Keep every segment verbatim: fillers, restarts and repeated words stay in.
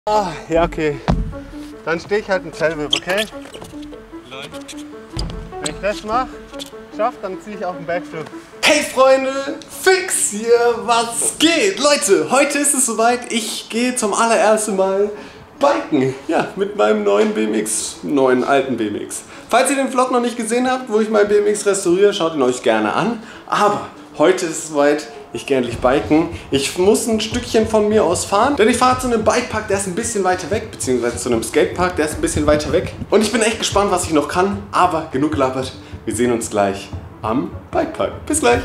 Ah, ja, okay. Dann stehe ich halt im Tailwhip, okay? Wenn ich das mache, schaffe, dann ziehe ich auch einen Backflip. Hey Freunde, Fix hier, was geht? Leute, heute ist es soweit, ich gehe zum allerersten Mal biken. Ja, mit meinem neuen B M X, neuen alten B M X. Falls ihr den Vlog noch nicht gesehen habt, wo ich mein B M X restauriere, schaut ihn euch gerne an. Aber heute ist es soweit, ich gehe endlich biken. Ich muss ein Stückchen von mir aus fahren, denn ich fahre zu einem Bikepark, der ist ein bisschen weiter weg, beziehungsweise zu einem Skatepark, der ist ein bisschen weiter weg. Und ich bin echt gespannt, was ich noch kann, aber genug gelabert. Wir sehen uns gleich am Bikepark. Bis gleich!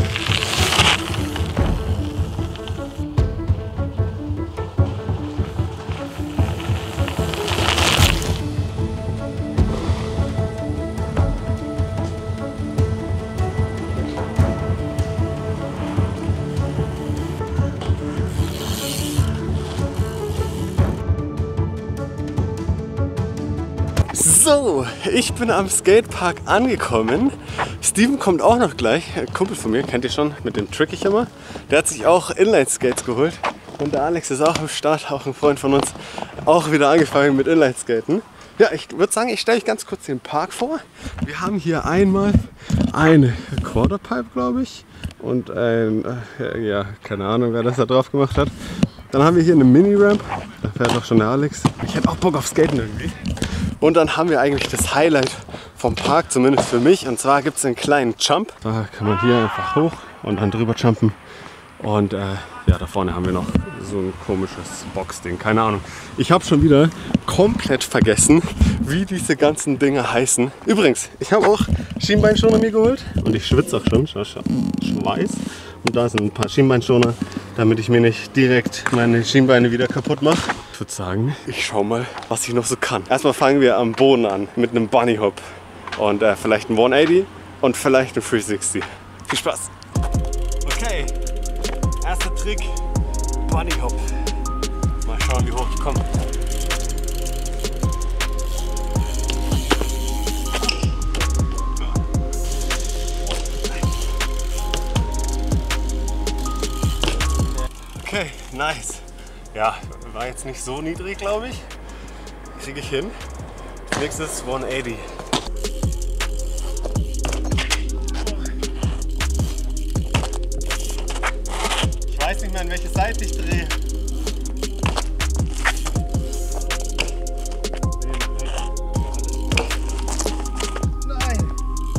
So, ich bin am Skatepark angekommen. Steven kommt auch noch gleich. Ein Kumpel von mir, kennt ihr schon, mit dem trick ich immer. Der hat sich auch Inline-Skates geholt. Und der Alex ist auch am Start, auch ein Freund von uns, auch wieder angefangen mit Inline-Skaten. Ja, ich würde sagen, ich stelle euch ganz kurz den Park vor. Wir haben hier einmal eine Quarterpipe, glaube ich. Und ein, ja, keine Ahnung, wer das da drauf gemacht hat. Dann haben wir hier eine Mini-Ramp. Da fährt auch schon der Alex. Ich hätte auch Bock auf Skaten irgendwie. Und dann haben wir eigentlich das Highlight vom Park, zumindest für mich. Und zwar gibt es einen kleinen Jump. Da kann man hier einfach hoch und dann drüber jumpen. Und äh, ja, da vorne haben wir noch so ein komisches Boxding. Keine Ahnung. Ich habe schon wieder komplett vergessen, wie diese ganzen Dinge heißen. Übrigens, ich habe auch Schienbeinschoner mir geholt. Und ich schwitze auch schon. Schau, schau. Schweiß. Und da sind ein paar Schienbeinschoner, damit ich mir nicht direkt meine Schienbeine wieder kaputt mache. Ich würde sagen, ich schau mal, was ich noch so kann. Erstmal fangen wir am Boden an mit einem Bunny Hop. Und äh, vielleicht ein hundertachtzig und vielleicht ein dreihundertsechzig. Viel Spaß! Okay, erster Trick, Bunny Hop. Mal schauen, wie hoch ich komme. Okay, nice. Ja, war jetzt nicht so niedrig, glaube ich. Kriege ich hin. Nächstes hundertachtzig. Ich weiß nicht mehr, an welche Seite ich drehe. Nein!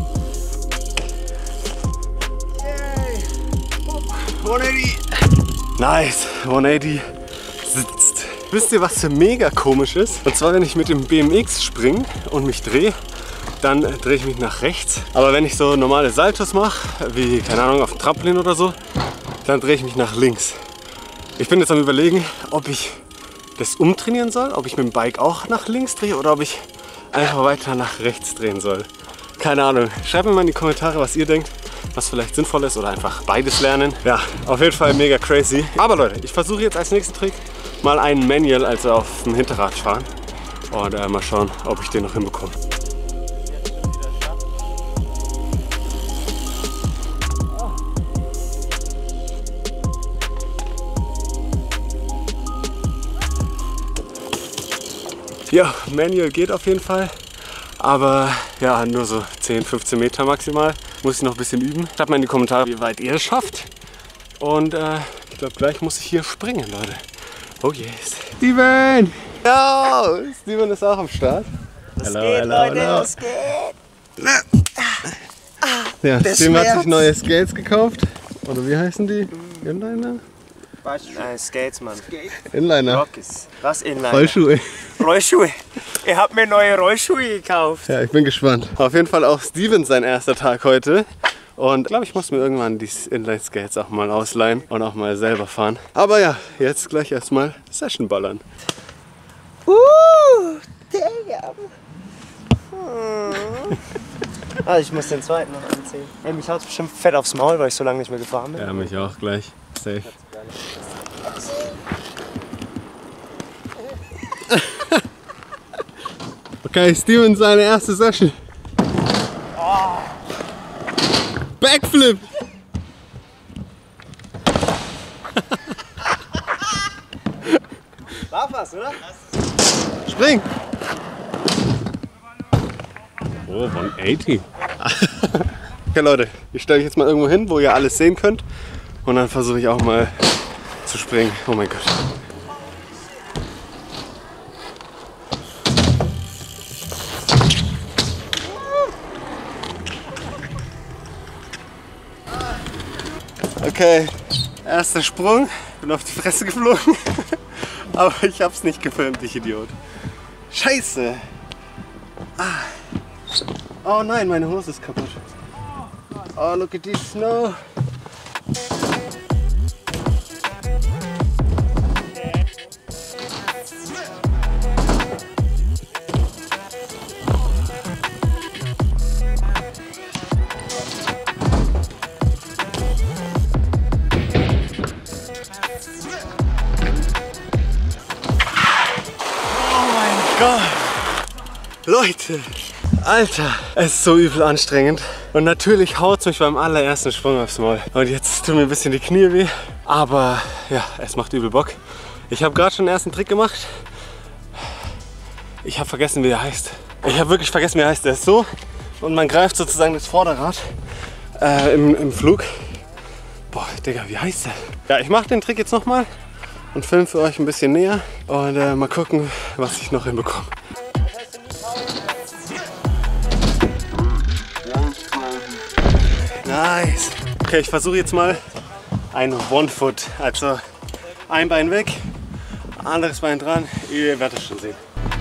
Yay! hundertachtzig! Nice, hundertachtzig sitzt. Wisst ihr, was für mega komisch ist? Und zwar, wenn ich mit dem B M X springe und mich drehe, dann drehe ich mich nach rechts. Aber wenn ich so normale Saltos mache, wie, keine Ahnung, auf dem Trampolin oder so, dann drehe ich mich nach links. Ich bin jetzt am Überlegen, ob ich das umtrainieren soll, ob ich mit dem Bike auch nach links drehe oder ob ich einfach weiter nach rechts drehen soll. Keine Ahnung. Schreibt mir mal in die Kommentare, was ihr denkt, was vielleicht sinnvoll ist oder einfach beides lernen. Ja, auf jeden Fall mega crazy. Aber Leute, ich versuche jetzt als nächsten Trick mal einen Manual, also auf dem Hinterrad fahren. Und äh, mal schauen, ob ich den noch hinbekomme. Ja, Manual geht auf jeden Fall. Aber ja, nur so zehn, fünfzehn Meter maximal. Muss ich noch ein bisschen üben. Schreibt mal in die Kommentare, wie weit ihr es schafft. Und äh, ich glaube, gleich muss ich hier springen, Leute. Oh yes. Steven! Ja, Steven ist auch am Start. Was hello, geht, hello, Leute? hello. Was geht? Ja, Der Steven hat sich Schmerz. neue Skates gekauft. Oder wie heißen die? Inliner? Nein, Skates, Mann. Inliner. Rockies. Was Inline? Rollschuhe. Rollschuhe. Ich hab mir neue Rollschuhe gekauft. Ja, ich bin gespannt. Auf jeden Fall auch Steven sein erster Tag heute. Und ich glaube, ich muss mir irgendwann die Inline-Skates auch mal ausleihen und auch mal selber fahren. Aber ja, jetzt gleich erstmal Session ballern. Uh, damn. Hm. Ah, ich muss den zweiten noch anziehen. Ey, mich haut's bestimmt fett aufs Maul, weil ich so lange nicht mehr gefahren bin. Ja, mich auch gleich. Safe. Okay, Steven, seine erste Session. Oh. Backflip! War was, oder? Spring! Oh, hundertachtzig. Okay, Leute, ich stelle euch jetzt mal irgendwo hin, wo ihr alles sehen könnt. Und dann versuche ich auch mal zu springen. Oh mein Gott. Okay, erster Sprung. Bin auf die Fresse geflogen. Aber ich hab's nicht gefilmt, ich Idiot. Scheiße. Ah. Oh nein, meine Hose ist kaputt. Oh, look at this snow. Leute, Alter, es ist so übel anstrengend. Und natürlich haut es mich beim allerersten Sprung aufs Maul. Und jetzt tun mir ein bisschen die Knie weh. Aber ja, es macht übel Bock. Ich habe gerade schon den ersten Trick gemacht. Ich habe vergessen, wie der heißt. Ich habe wirklich vergessen, wie er heißt. Der ist so und man greift sozusagen das Vorderrad äh, im, im Flug. Boah, Digga, wie heißt der? Ja, ich mache den Trick jetzt nochmal und filme für euch ein bisschen näher. Und äh, mal gucken, was ich noch hinbekomme. Nice. Okay, ich versuche jetzt mal ein One-Foot. Also ein Bein weg, anderes Bein dran. Ihr werdet es schon sehen.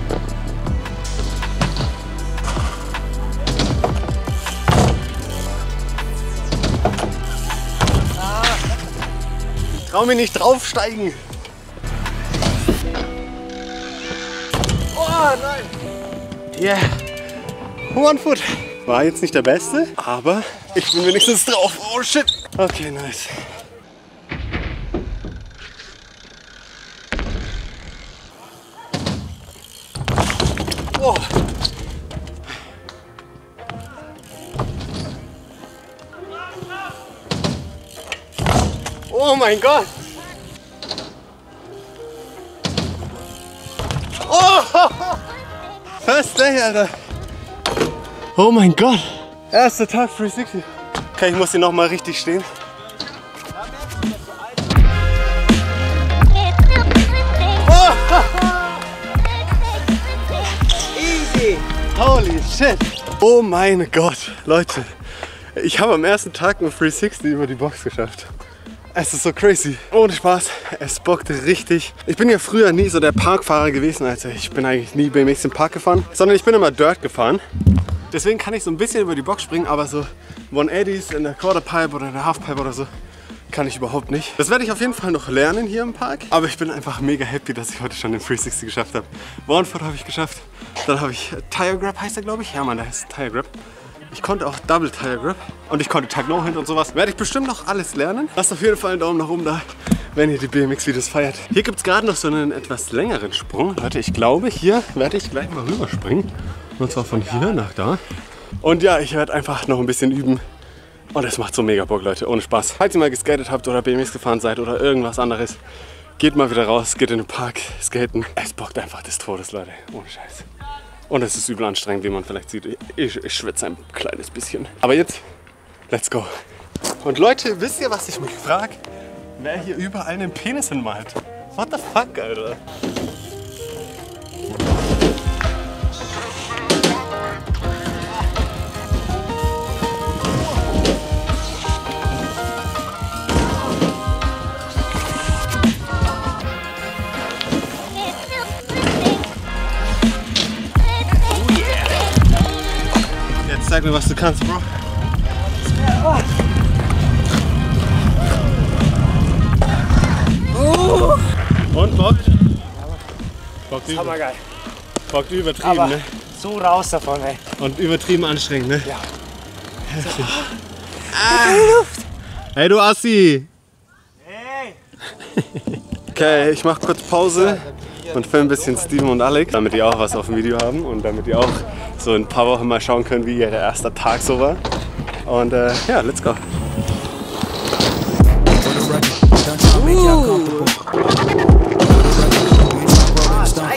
Ich trau mir nicht draufsteigen. Oh nein. Yeah. One-Foot. War jetzt nicht der beste, aber ich bin wenigstens drauf. Oh shit. Okay, nice. Oh. Oh mein Gott. Oh. First day, Alter. Oh mein Gott! Erster Tag dreihundertsechzig. Okay, ich muss hier noch mal richtig stehen. Oh. Easy! Holy shit! Oh mein Gott! Leute, ich habe am ersten Tag mit dreihundertsechzig über die Box geschafft. Es ist so crazy. Ohne Spaß, es bockt richtig. Ich bin ja früher nie so der Parkfahrer gewesen. Also ich bin eigentlich nie B M X im Park gefahren, sondern ich bin immer Dirt gefahren. Deswegen kann ich so ein bisschen über die Box springen, aber so hundertachtzig in der Quarterpipe oder in der Halfpipe oder so kann ich überhaupt nicht. Das werde ich auf jeden Fall noch lernen hier im Park. Aber ich bin einfach mega happy, dass ich heute schon den dreihundertsechzig geschafft habe. One-Foot habe ich geschafft. Dann habe ich Tire Grab, heißt der, glaube ich. Ja, Mann, der heißt Tire Grab. Ich konnte auch Double Tire Grab und ich konnte Tag No Hand und sowas. Werde ich bestimmt noch alles lernen. Lasst auf jeden Fall einen Daumen nach oben da, wenn ihr die B M X-Videos feiert. Hier gibt es gerade noch so einen etwas längeren Sprung. Leute, ich glaube, hier werde ich gleich mal rüberspringen. Und zwar von hier nach da. Und ja, ich werde einfach noch ein bisschen üben. Und es macht so mega Bock, Leute, ohne Spaß. Falls ihr mal geskatet habt oder B M X gefahren seid oder irgendwas anderes, geht mal wieder raus, geht in den Park, skaten. Es bockt einfach des Todes, Leute, ohne Scheiß. Und es ist übel anstrengend, wie man vielleicht sieht. Ich, ich schwitze ein kleines bisschen. Aber jetzt, let's go. Und Leute, wisst ihr, was ich mich frage? Wer hier überall einen Penis hinmalt? What the fuck, Alter? Sag mir, was du kannst, Bro. Oh. Und bockt? Bockt über. Hammergeil. Bockt übertrieben, aber ne? So raus davon, ey. Und übertrieben anstrengend, ne? Ja. Heftig. Ah. Hey, du Assi! Hey! Okay, ich mach kurz Pause und film ein bisschen Steven und Alex, damit die auch was auf dem Video haben und damit die auch so in ein paar Wochen mal schauen können, wie der erste Tag so war. Und äh, ja, let's go. Uh.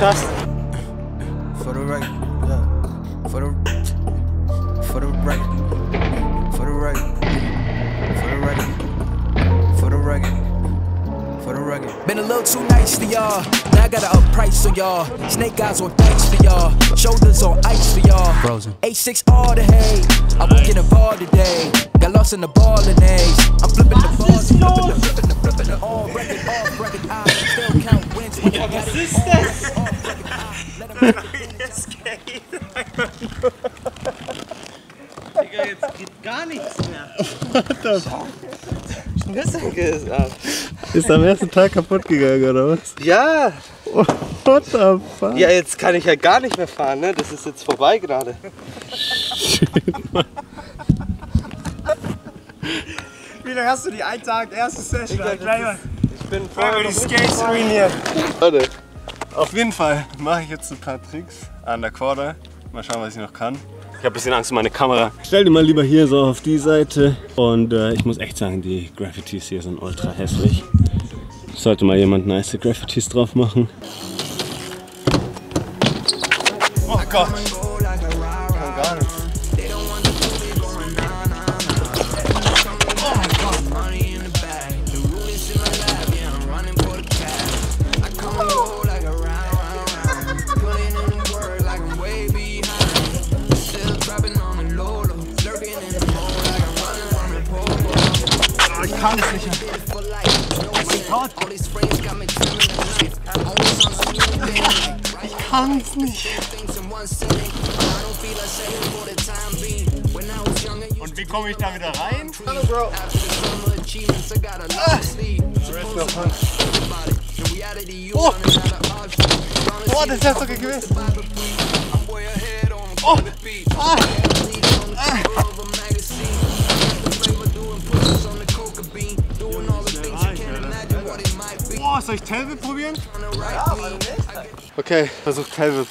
schaffst. For the record, yeah. For the, for the record, for the record, for the record, for the record, for the record. Been a little too nice to y'all. Now I gotta up price on y'all. Snake eyes on dice for y'all. Shoulders on ice for y'all. Frozen. H six all the hate. I won't get involved today. Got lost in the ball and A's. I'm flipping the balls, flipping the, flipping the, flipping the all record, off record. I still count wins when I got it. Digga, jetzt geht gar nichts mehr. Schnürsenkel ist ab. Ist am ersten Tag kaputt gegangen, oder was? Ja. What the fuck? Ja, jetzt kann ich ja gar nicht mehr fahren, ne? Das ist jetzt vorbei gerade. Wie lange hast du die einen Tag erste Session? Ich bin vorher noch Skates ruiniert. Leute, auf jeden Fall mache ich jetzt ein paar Tricks an der Quarter. Mal schauen, was ich noch kann. Ich habe ein bisschen Angst um meine Kamera. Stell dir mal lieber hier so auf die Seite. Und äh, ich muss echt sagen, die Graffitis hier sind ultra hässlich. Sollte mal jemand nice Graffitis drauf machen. Oh Gott! Ich kann gar nicht. Ich kann es nicht. Ich kann es nicht. Und wie komme ich da wieder rein? Hallo Bro. Oh, oh, das ist sogar gewesen. Oh, ah. Ah. Oh, soll ich Tailwhip probieren? Ja, warum nicht? Okay, versuch Tailwhip.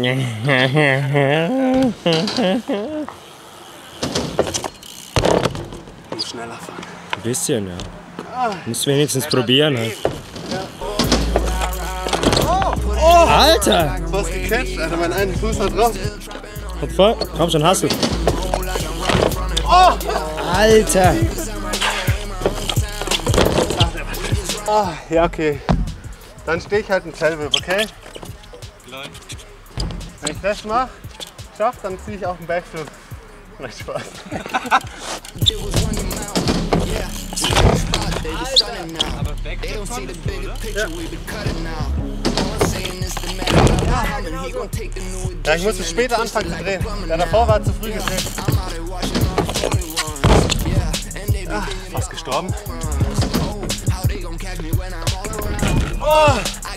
Ich muss schneller fahren. Ein bisschen, ja. Muss wenigstens probieren halt. Oh! Alter! Du hast gecatcht, Alter, mein einen Fuß hat drauf. Kommt voll. Komm schon, hast du. Oh! Alter! Ah, ja, okay. Dann stehe ich halt einen Tailwhip, okay? Wenn ich das mache, schaffe, dann ziehe ich auch einen Backflip. Nein, Spaß. Ja, ich musste später anfangen zu drehen. Der davor war zu früh gedreht. Ah, fast gestorben. Oh.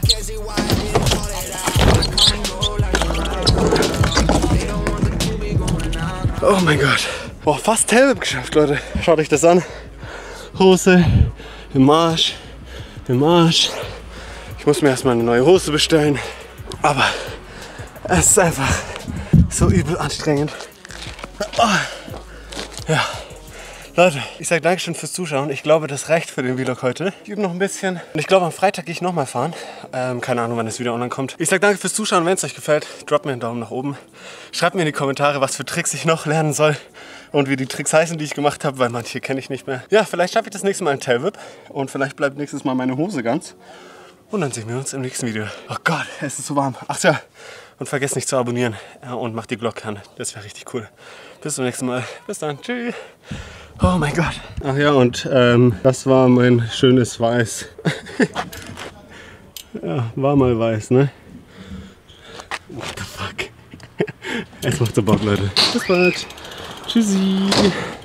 Oh mein Gott. Boah, fast Tailwhip geschafft, Leute. Schaut euch das an. Hose im Arsch, im Arsch. Ich muss mir erstmal eine neue Hose bestellen. Aber es ist einfach so übel anstrengend. Oh. Ja. Leute, ich sage Dankeschön fürs Zuschauen. Ich glaube, das reicht für den Vlog heute. Ich übe noch ein bisschen. Und ich glaube, am Freitag gehe ich nochmal fahren. Ähm, keine Ahnung, wann das Video online kommt. Ich sage danke fürs Zuschauen. Wenn es euch gefällt, droppt mir einen Daumen nach oben. Schreibt mir in die Kommentare, was für Tricks ich noch lernen soll. Und wie die Tricks heißen, die ich gemacht habe, weil manche kenne ich nicht mehr. Ja, vielleicht schaffe ich das nächste Mal einen Tailwhip. Und vielleicht bleibt nächstes Mal meine Hose ganz. Und dann sehen wir uns im nächsten Video. Oh Gott, es ist so warm. Ach ja, und vergesst nicht zu abonnieren. Ja, und macht die Glocke an. Das wäre richtig cool. Bis zum nächsten Mal. Bis dann. Tschüss. Oh mein Gott. Ach ja, und ähm, das war mein schönes Weiß. Ja, war mal weiß, ne? What the fuck? Es macht so Bock, Leute. Bis bald. Tschüssi.